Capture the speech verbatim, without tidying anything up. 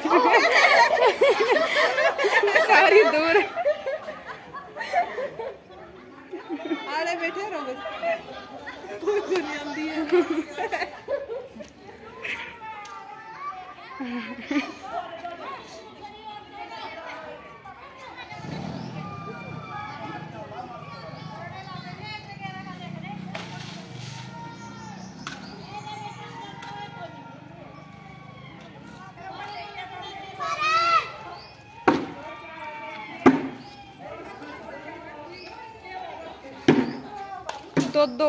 सारी दूर आड़े बैठे रहो बस कोई नहीं आंदी है। तो दो